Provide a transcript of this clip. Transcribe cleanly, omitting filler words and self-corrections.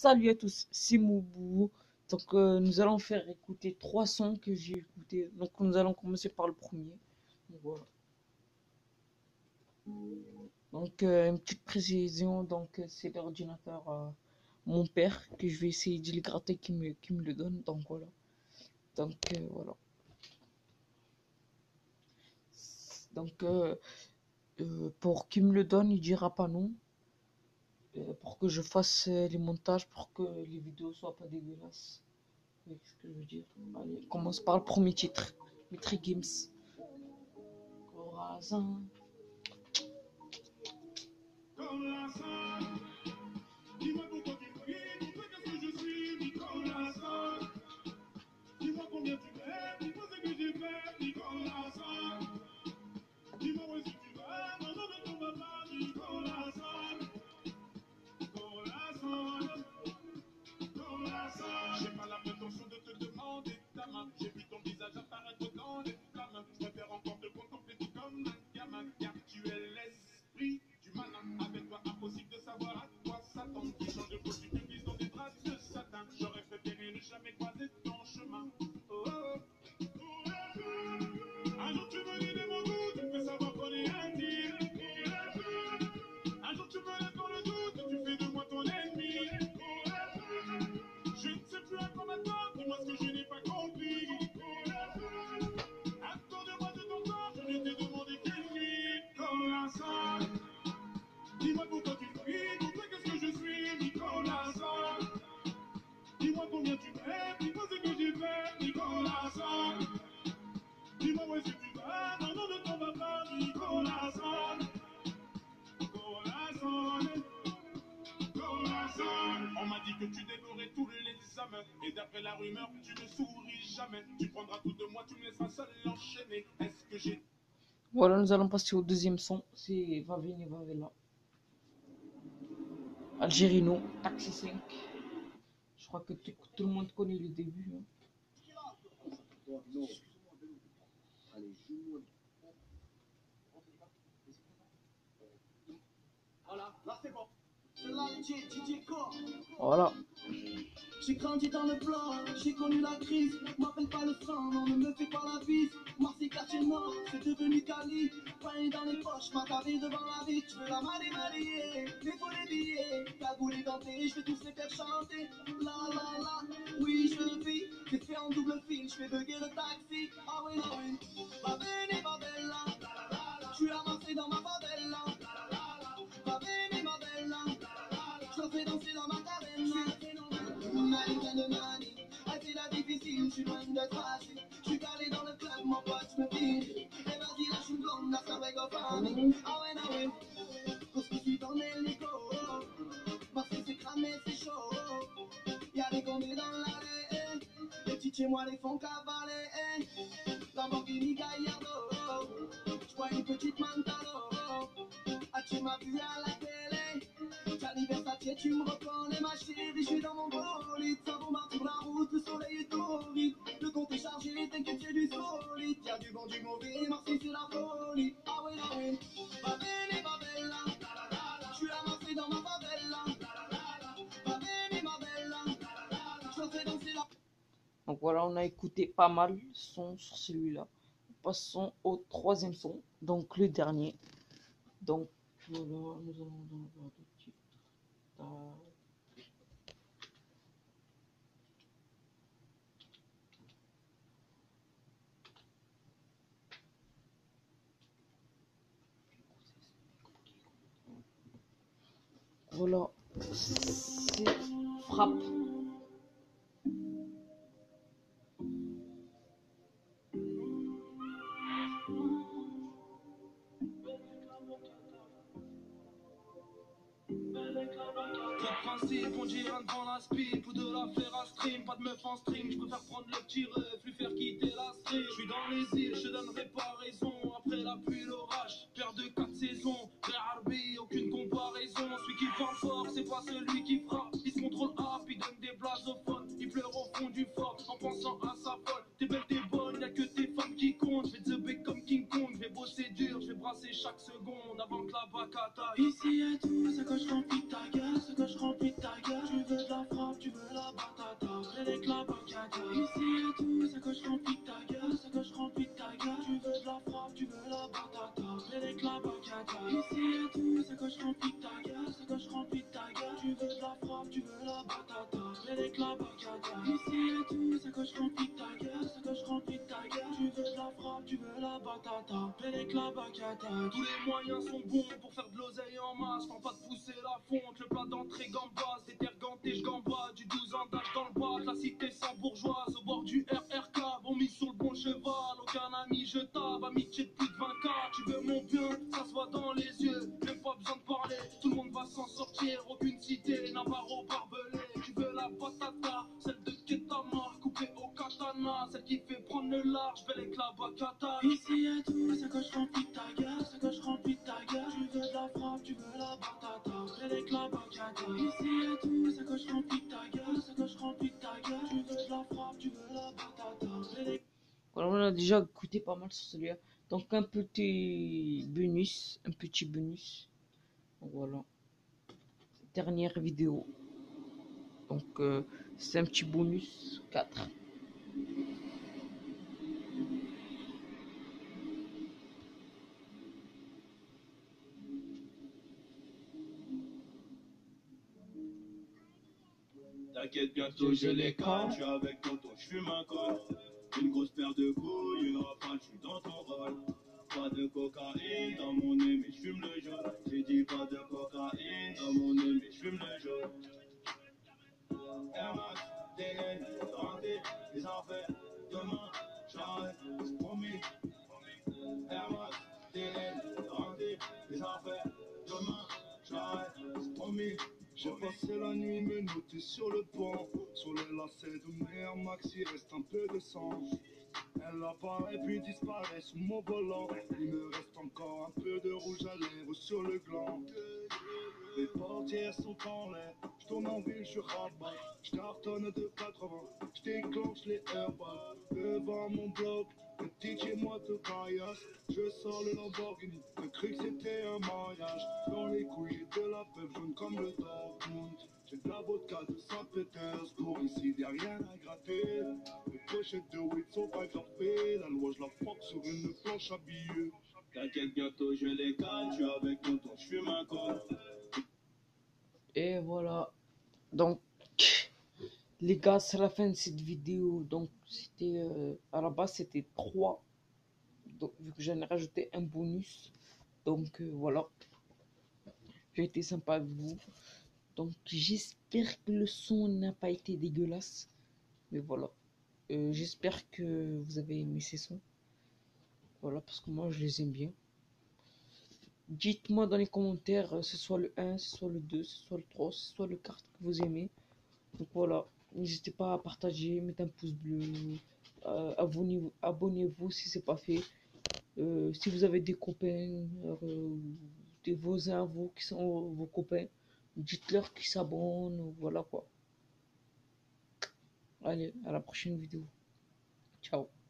Salut à tous, c'est Moubou. Donc nous allons faire écouter 3 sons que j'ai écoutés. Donc nous allons commencer par le premier. Donc, voilà. Donc une petite précision, donc c'est l'ordinateur mon père que je vais essayer de le gratter qui me le donne. Donc voilà. Donc voilà. Donc pour qu'il me le donne, il dira pas non. Pour que je fasse les montages, pour que les vidéos soient pas dégueulasses. Vous voyez ce que je veux dire? Allez, on commence par le premier titre. Mitri Gims. Corazon. Dis-moi pourquoi tu pries, pourquoi qu'est-ce que je suis, Nicolas Sarr. Dis-moi combien tu m'aimes, dis-moi ce que j'ai fait, Nicolas Sarr. Dis-moi où est-ce que tu vas, dans le nom de ton papa, Nicolas Sarr. Nicolas Sarr, Nicolas Sarr. J'ai pas la prétention de te demander ta main, j'ai vu ton visage apparaître dans les flammes. Je préfère encore te contempler tout comme un gamin, car tu es l'esprit du malin. Avec toi, impossible de savoir à quoi s'attendre. Tu changes de peau, tu te glisses dans des draps de satin. J'aurais préféré ne jamais croiser ton chemin. Oh, oh. Un jour tu me dis des mots doux, tu me fais savoir qu'on est intime. Un jour tu me laisses dans le doute, tu fais de moi ton ennemi. Je ne sais plus à quoi m'attendre, dis-moi ce que je n'ai pas compris. Accorde-moi de ton temps, je ne t'ai demandé qu'une nuit. Nicolas Sarr. Dis-moi pourquoi tu fuis, pourquoi qu'est-ce que je suis, Nicolas Sarr. Dis-moi combien tu m'aimes, dis-moi ce que j'ai fait, Nicolas Sarr. Dis-moi où est-ce que tu vas, dans le nom de ton papa, Nicolas Sarr. Nicolas Sarr, Nicolas Sarr. On m'a dit que tu dévorais tous les examens, et d'après la rumeur, tu ne souris jamais. Tu prendras tout de moi, tu me laisseras seul l'enchaîner. Est-ce que j'ai... Voilà, nous allons passer au deuxième son. C'est Va Vini Va Vela. Algérino, Taxi 5. Je crois que tout le monde connaît le début. Hein. Voilà, là c'est bon. C'est là DJ Core. Voilà. J'ai grandi dans le plan, j'ai connu la crise. M'appelle pas le sang, non, ne me fais pas la bise. Marseille, quartier nord, c'est devenu Cali. Pain dans les poches, ma carré devant la vie. Je veux la marier, les faux les billets. Cagoulé denté, je vais tous les faire chanter. La la la, oui je vis. J'ai fait en double fil, je fais bugger le taxi. Ah oui, ah oui. Va bene, va bella. Je suis à Marseille dans ma favela. Va bene, va bella. Je la fais danser dans ma carène. Mani de mani, elle fait la difficile, je suis loin d'être facile. Je suis calé dans le club, mon pote me file. Et vas-y, lâche une blonde, la avec au famille. Ah ouais, ah ouais, parce que je suis dans l'hélico. Parce que c'est cramé, c'est chaud. Y'a des gondés dans l'allée. Les petits chez moi les font cavaler. Lamborghini Gallardo. J'vois une petite Mantalo. Ah, tu m'as vu à la télé. Gianni Versace, tu me reconnais ma chérie. Je suis dans mon bolide, ça vaut marre sur la route. Le soleil est horrible, le compte est chargé. T'inquiète, c'est du solide. Y'a du bon, du mauvais, Marseille c'est la folie. Ah ouais, ah ouais, va bene, va bella. Je suis à Marseille dans ma favela. Va bene, ma bella. Je la fais danser la... Donc voilà, on a écouté pas mal de sons sur celui-là. Passons au troisième son, donc le dernier. Donc voilà, nous allons dans le titre. Voilà, c'est Frappe. Principe, on dirait devant la speed, ou de la faire à stream, pas de meuf en string, je préfère prendre le petit rêve, lui faire quitter la stream. Je suis dans les îles, je donnerai pas raison, après la pluie l'orage, père de 4 saisons, frère Harbi, aucune comparaison, celui qui parle fort, c'est pas celui qui frappe, il se contrôle up, il donne des blasophones, il pleure au fond du fort, en pensant à sa folle, t'es belle, t'es bonne, y'a que tes femmes qui comptent, je vais te bec comme King Kong, je vais bosser dur, je vais brasser chaque seconde, avant que la vaca taille. Ici y'a tout, ça coche rempli ta gueule, ça coche rempli ta gueule, tu veux de la France. veux de la frappe, tu veux la batata. Avec la bacata. Ici et tout, ça coche remplie de ta gueule, ça coche remplie de ta gueule. Tu veux de la frappe, tu veux la batata. Avec la bacata. Tous les moyens sont bons pour faire de l'oseille en masse. Tente pas de pousser la fonte, le plat d'entrée gambas. Déterganté, je gambade, du 12 ans d'âge dans le bas. La cité sans bourgeoise, au bord du RRK. Bon mis sur le bon cheval, aucun ami je tape. Amitié de plus de 20K, tu veux mon bien, ça se voit dans les yeux. Même pas besoin de parler, tout le monde va s'en sortir. Aucune cité, Navarro barbelé. Tu veux la patata, celle de Ketama, coupée au katana. Celle qui fait prendre le large, belle avec la bacata. Ici et tout, ça coche remplie de ta gueule, ça coche remplie de ta gueule. Tu veux de la frappe, tu veux la batata. Avec la bacata. Ici et tout, ça coche remplie de ta gueule, ça coche remplie de ta gueule. Tu veux de la frappe, tu veux la batata. Avec Voilà, on a déjà écouté pas mal sur celui-là. Donc un petit bonus, un petit bonus. Donc, voilà. Dernière vidéo. Donc c'est un petit bonus 4. T'inquiète, bientôt je les calme, je suis avec tonton, je fume un col. Une grosse paire de couilles, une rafale, je suis dans ton rôle. Pas de cocaïne dans mon nez, mais je fume le jaune. J'ai dit pas de cocaïne dans mon nez, mais je fume le jaune. Air Max, DN, rentré, les affaires, demain, j'arrête, c'est promis. Air Max, DN, rentré, les affaires, demain, j'arrête, c'est promis. J'ai passé la nuit menotté sur le pont. Sur les lacets de mes Air Max, il reste un peu de sang. Elle apparaît puis disparaît sous mon volant. Il me reste encore un peu de rouge à lèvres sur le gland. Les portières sont en l'air, je tourne en ville, je rabat. Je cartonne de 80, je déclenche les airbags. Devant mon bloc, le DJ moi te caillasse. Je sors le Lamborghini, j'ai cru que c'était un mariage. Dans les couilles de la peuple jaune comme le Dortmund. J'ai de la vodka de Saint-Pétersbourg, ici y'a rien à gratter. Les pochettes de weed sont pas graffées, la loi je la fuck sur une planche à billets. T'inquiète, bientôt je les calme, je suis avec tonton, je fume un col. Et voilà. Donc les gars, c'est la fin de cette vidéo. Donc c'était à la base c'était 3. Donc vu que j'en ai rajouté un bonus. Donc voilà. J'ai été sympa avec vous. Donc j'espère que le son n'a pas été dégueulasse. Mais voilà. J'espère que vous avez aimé ces sons. Voilà, parce que moi je les aime bien. Dites-moi dans les commentaires, ce soit le 1, ce soit le 2, ce soit le 3, ce soit le 4 que vous aimez. Donc voilà, n'hésitez pas à partager, mettre un pouce bleu, abonnez-vous si c'est pas fait. Si vous avez des copains, des voisins vous qui sont vos copains, dites-leur qu'ils s'abonnent, voilà quoi. Allez, à la prochaine vidéo. Ciao.